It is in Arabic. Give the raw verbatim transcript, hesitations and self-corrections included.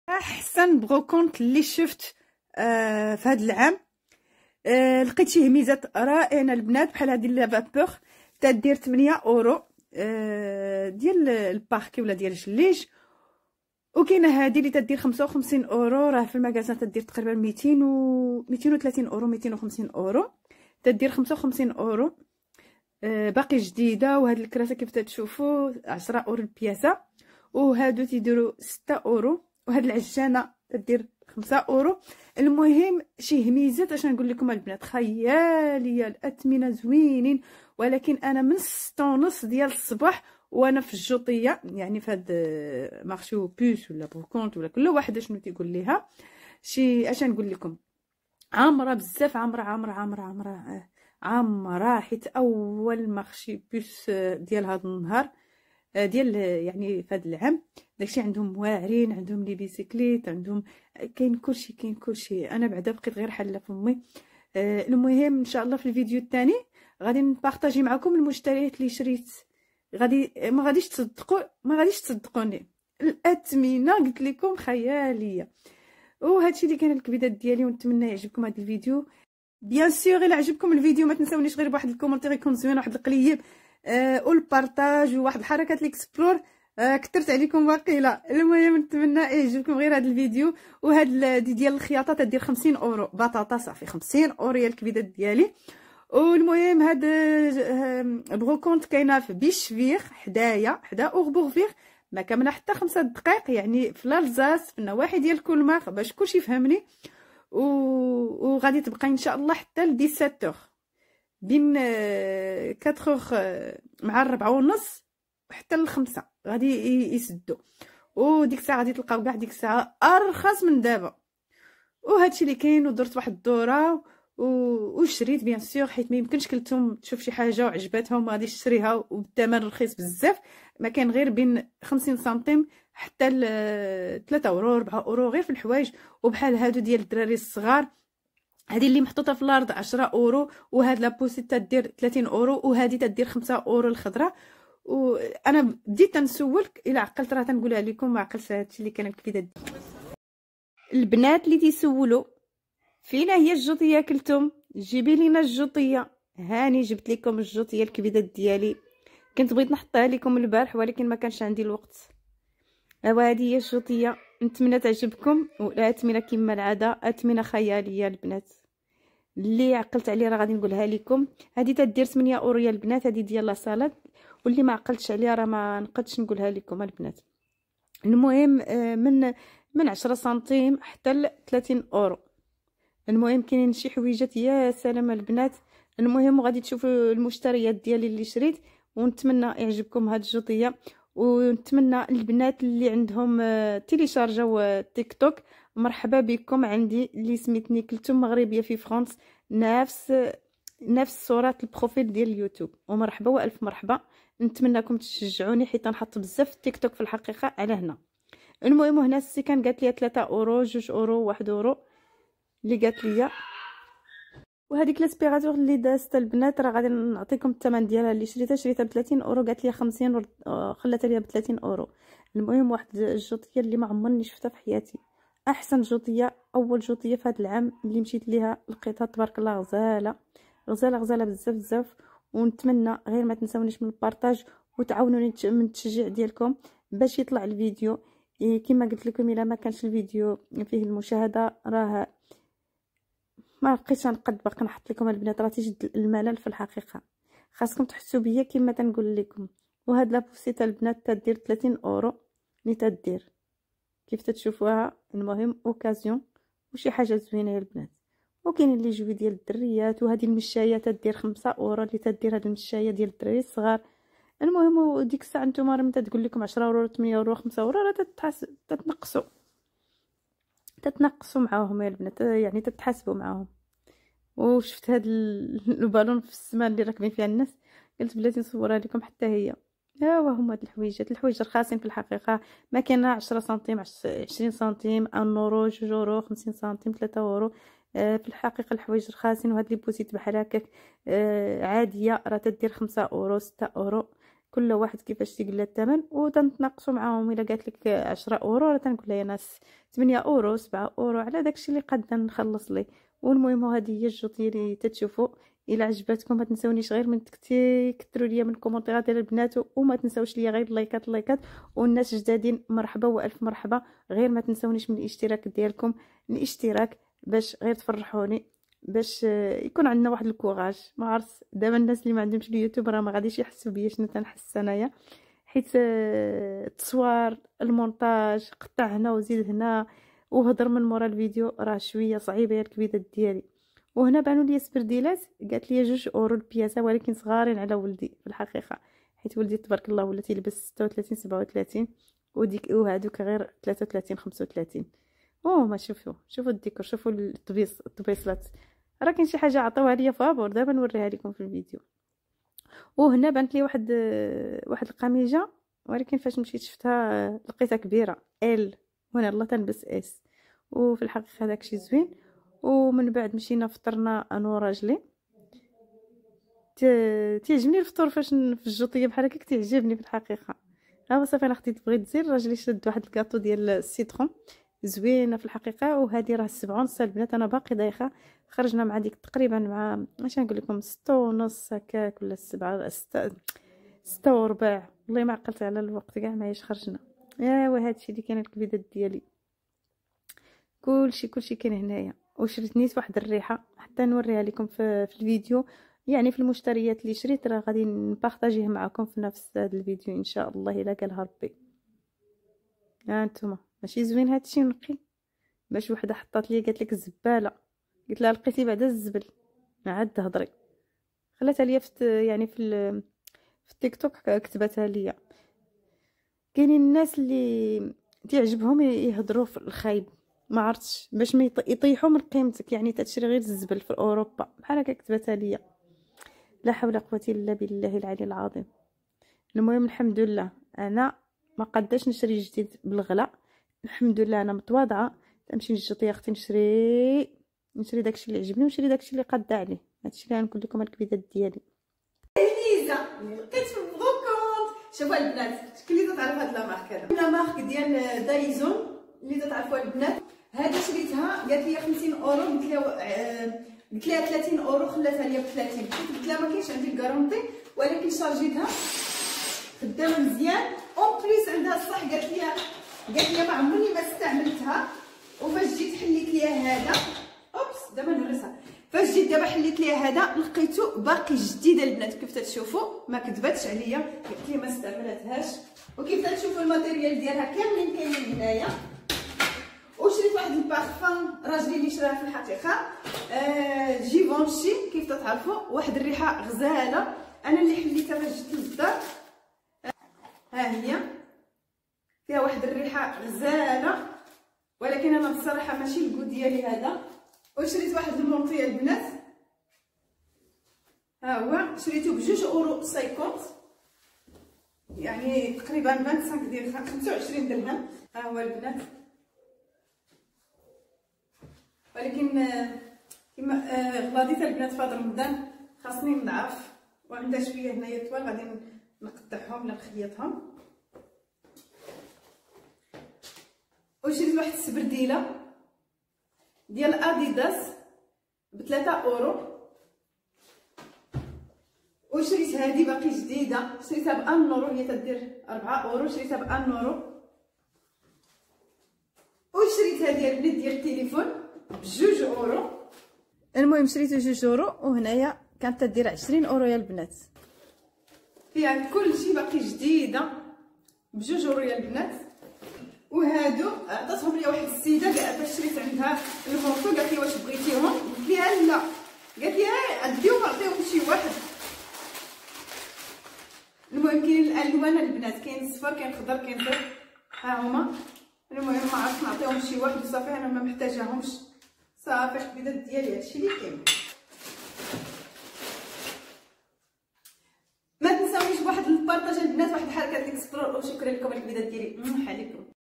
احسن بروكونت اللي شفت آه في هذا العام. آه لقيت شي هميزات رائعه البنات بحال هذه لا فابور تدير ثمانية اورو آه ديال الباركي ولا ديال الجليج، وكاينه هذه اللي تدير خمسة وخمسين اورو، راه في المغازان تدير تقريبا ميتين و ميتين وثلاثين اورو ميتين وخمسين اورو، تدير خمسة وخمسين اورو. آه باقي جديده. وهاد الكراسه كيف تشوفوا عشرة اورو البياسه، وهادو تيديروا ستة اورو، وهاد العجانه تدير خمسة اورو. المهم شي هميزات اش نقول لكم البنات خياليه، الاثمنه زوينين، ولكن انا من ستة ونص ديال الصباح وانا في الجوطيه، يعني في هاد مارشيو بوس ولا بوكونت ولا كل واحد شنو تيقول ليها. شي اش نقول لكم عامره بزاف، عامره عامره عامره عامره عامره، حيت اول مارشي بوس ديال هذا النهار ديال يعني في هذا العام داكشي عندهم واعرين، عندهم لي بيسيكليت، عندهم كاين كلشي كاين كلشي. انا بعدا بقيت غير حله فمي. آه المهم ان شاء الله في الفيديو الثاني غادي نبارطاجي معكم المشتريات اللي شريت. غادي ما غاديش تصدقوا ما غاديش تصدقوني، الاثمنه قلت لكم خياليه. وهادشي اللي كان الكبيدات ديالي، ونتمنى يعجبكم هذا الفيديو. بيان سور الا عجبكم الفيديو ما تنساونيش غير بواحد الكومونتير يكون زوين، واحد القليب آه والبارطاج وواحد الحركات الاكسبلور. آه كثرت عليكم واقيلا. المهم نتمنى يعجبكم غير هذا الفيديو. وهاد دي ديال الخياطه تدير خمسين اورو بطاطا صافي خمسين اورو هي الكبيدات ديالي. والمهم هاد بروكونت كاينه في بيشفيغ حدايا حدا اوربورفيغ، ما كامله حتى خمسة دقائق، يعني في لالزاس في النواحي ديال كولماغ باش كلشي يفهمني. و... وغادي تبقى ان شاء الله حتى ل سبعطاش بين أربعة مع الربعة ونص حتى للخمسة غادي يسدوا، وديك الساعه غادي تلقاو كاع ديك الساعه ارخص من دابا. وهادشي اللي كاين. ودرت واحد الدوره وشريت بيان سور، حيت ما يمكنش كلتهم تشوف شي حاجه وعجباتهم ما غاديش تشريها وبالثمن رخيص بزاف. ما كان غير بين خمسين سنتيم حتى ل ثلاثة اورو أربعة اورو غير في الحوايج. وبحال هادو ديال الدراري الصغار، هذه اللي محطوطه في الارض عشرة اورو، وهاد لابوسيت تدير ثلاثين اورو، وهذه تدير خمسة اورو الخضراء. وانا بديت تنسولك الا عقلت راه تنقولها لكم، ما عقلتش هادشي اللي كان الكبيده. البنات اللي تيسولوا فينا هي الجوطيه كلتم، جيبي لينا الجوطيه. هاني جبت لكم الجوطيه الكبيدات ديالي، كنت بغيت نحطها لكم البارح ولكن ما كانش عندي الوقت. ايوا هذه هي الجوطيه، نتمنى تعجبكم. والاثمنه كما العاده اثمنه خياليه البنات، اللي عقلت عليه راه غادي نقولها لكم. هذه تدير ثمانية اورو يا البنات، هذه ديال لا صالاد، واللي ما عقلتش عليها راه ما نقدش نقولها لكم البنات. المهم من من عشرة سنتيم حتى ل ثلاثين اورو. المهم كاينين شي حويجات يا سلام البنات. المهم غادي تشوفوا المشتريات ديالي اللي شريت، ونتمنى يعجبكم هاد الجوطيه. ونتمنى البنات اللي عندهم تيليشارجاو تيك توك مرحبا بكم عندي، اللي سميتني كلتم مغربيه في فرنسا، نفس نفس صوره البروفيل ديال اليوتيوب. ومرحبا والف مرحبا، نتمنىكم تشجعوني حيت نحط بزاف تيك توك في الحقيقه على هنا. المهم هنا السي كان قالت لي ثلاثة اورو جوج اورو واحد اورو اللي قالت لي. وهذيك لاسبيراتور اللي دازت البنات راه غادي نعطيكم الثمن ديالها، اللي شريتها شريتها ب ثلاثين اورو، قالت لي خمسين خلاتها ليا ب ثلاثين اورو. المهم واحد الجوطيه اللي ما عمرني شفتها في حياتي، احسن جوطيه، اول جوطيه في هذا العام اللي مشيت ليها لقيتها تبارك الله غزاله غزاله غزاله بزاف بزاف. ونتمنى غير ما تنساونيش من البارطاج وتعاونوني من التشجيع ديالكم باش يطلع الفيديو. إيه كما قلت لكم الا ما كانش الفيديو فيه المشاهده راه ما بقيتش نقد باقي نحط لكم البنات، راه تيجد الملل في الحقيقه. خاصكم تحسوا بيا كما تنقول لكم. وهاد لابوسيت البنات تدير ثلاثين اورو اللي تدير كيف تشوفوها. المهم اوكازيون وشي حاجه زوينه يا البنات. وكاين اللي جوي ديال الدريات. وهذه المشايه تدير خمسة اورو اللي تدير هاد المشايه ديال الدراري الصغار. المهم ديك الساعه نتوما راه متى تقول لكم عشرة اورو ثمانية اورو خمسة اورو راه تتحس تتنقصوا تتنقصوا معاهم يا البنات، يعني تتحاسبوا معاهم. وشفت هاد البالون في السماء اللي راكبين فيها الناس، قلت بلاتي نصورها لكم حتى هي. ها هما هاد الحويجات، الحوايج رخاصين في الحقيقه، ما كاينه عشرة سنتيم عشرين سنتيم ان اورو جوج اورو خمسين سنتيم ثلاثة اورو. آه في الحقيقه الحوايج رخاصين. وهاد لي بوسيت بحال هكاك آه عاديه راه تدير خمسة اورو ستة اورو. كل واحد كيفاش تيقول لها الثمن وتنتناقشوا معاهم. الا قالت لك عشرة اورو راه تنقول لها يا ناس ثمانية اورو سبعة اورو على داكشي اللي قادة نخلص ليه. والمهم هذه هي الجوط اللي تتشوفوا. الا عجبتكم ما تنسونيش غير من تكثروا ليا من كومونتيرات ديال البنات، وما تنساوش ليا غير اللايكات اللايكات. والناس جدادين مرحبا والف مرحبا، غير ما تنسونيش من الاشتراك ديالكم الاشتراك باش غير تفرحوني، باش يكون عندنا واحد الكوراج. ما عرفت دابا الناس اللي ما عندهمش اليوتيوب راه ما غاديش يحسوا بيا شنو تنحس انايا، حيت التصوير المونتاج قطع هنا وزيد هنا وهضر من مورا الفيديو راه شويه صعيبه يا الكبيدات ديالي. وهنا بانوا لي سبرديلات قالت لي جوج اورو البياسه، ولكن صغارين على ولدي في الحقيقه، حيت ولدي تبارك الله ولا تيلبس ستة وثلاثين سبعة وثلاثين وديك وهذوك غير ثلاثة وثلاثين خمسة وثلاثين. اوه ما شوفوا شوفوا الديكور، شوفوا الطبيص الطبيصلات، راه كاين شي حاجه عطاوها ليا فابور دابا نوريها لكم في الفيديو. وهنا بانت لي واحد واحد القميجه، ولكن فاش مشيت شفتها لقيتها كبيره ال، وانا الله تنبس اس، وفي الحقيقه داكشي زوين. ومن بعد مشينا فطرنا انا وراجلي. تيعجبني الفطور فاش في الجوطيه بحال هكا كتعجبني في الحقيقه. ها صافي انا اختي بغيت تزير، راجلي شد واحد الكاطو ديال السيترون زوينه في الحقيقه. وهذه راه سبعة ونص البنات، انا باقي دايخه. خرجنا مع ديك تقريبا مع اش نقول لكم ستة ونص هكاك ولا سبعة ستة ستة وربع، والله ما عقلت على الوقت كاع معايش خرجنا. ايوا هادشي اللي كاين الكبيدات ديالي، كلشي كلشي كاين هنايا. وشريت نيت واحد الريحه حتى نوريها لكم في, في الفيديو، يعني في المشتريات اللي شريت راه غادي نبارطاجيه معكم في نفس هذا الفيديو ان شاء الله الا قالها ربي. ها انتم ماشي زوين هادشي نقي؟ باش وحده حطات لي قالت لك الزباله، قلت لها لقيتي بعدا الزبل ما عاد تهضري، خلاتها ليا في يعني في في التيك توك كتبتها ليا. كاينين الناس اللي تعجبهم يهضروا في الخايب، ما عرفتش باش ما يطيحوا من قيمتك، يعني تشري غير الزبل في اوروبا بحال هكا كتبتها ليا. لا حول ولا قوه الا بالله العلي العظيم. المهم الحمد لله انا ما قداش نشري جديد بالغلاء، الحمد لله انا متواضعه. تمشي للجوطيه اختي نشري نشري داكشي اللي عجبني ونشري داكشي اللي قاد عليه. هادشي اللي غنقول لكم الكبيدات ديالي. ليزا لقيت في بروكونت. شوفوا البنات شكون اللي تعرف هاد لا مارك، هذا لا مارك ديال دايزون اللي تعرفوها البنات. هذه شريتها قالت لي خمسين اورو، قلت لها قلت لها ثلاثين اورو، خلاتها لي ب ثلاثين. قلت لها ما كاينش عندي الكارونتي ولكن شارجيتها خدامه مزيان. اون بليس عندها الصح، قالت لي قالت لي ما عمرني ما استعملتها. وفاش جيت حليت ليها هذا اوبس دابا نهرسها، فاش جيت دابا حليت ليها هذا لقيته باقي جديد البنات كيف تتشوفوا، ما كذبتش عليا قالت لي ما استعملتهاش. وكيف تتشوفوا الماتيريال ديالها كاملين كاينين هنايا. وشريت واحد البارفان راجلي اللي شراها في الحقيقه آه جيفونشي كيف تتعرفوا، واحد الريحه غزاله. انا اللي حليتها فاش جيت للدار، ها هي فيها واحد الريحه غزاله، ولكن انا بصراحه ماشي الكو ديالي هذا. وشريت واحد المونطي البنات، ها هو شريته بجوج اورو خمسين، يعني تقريبا خمسة وعشرين ديال خمسة وعشرين درهم. ها هو البنات، ولكن كما غلاضيت البنات في هذا رمضان خاصني نضعف، وعندها شويه هنايا طوال غادي نقطعهم ولا نخيطهم. وشريت واحد السبرديله ديال اديداس بثلاثة اورو. وشريت هذه باقي جديده، شريتها بان اورو، هي تدير أربعة اورو، شريتها بان اورو. وشريت هذه البنات ديال التليفون بجوج اورو. المهم شريت جوج اورو، وهنايا كانت تدير عشرين اورو يا البنات. فيها كلشي باقي جديده بجوج اورو يا البنات. وهادو عطاتهم لي واحد السيده فاش شريت عندها المونطو، قالت لي واش بغيتيهم؟ قلت لها لا، قالت لي عديهم عطيهم شي واحد. المهم كاين الالوان البنات، كاين الصفر كاين الخضر كاين الزرق، ها هما. المهم ما عرفت نعطيهم شي واحد وصافي، انا ما محتاجاهمش صافي. الكبيدات ديالي هادشي اللي كاين.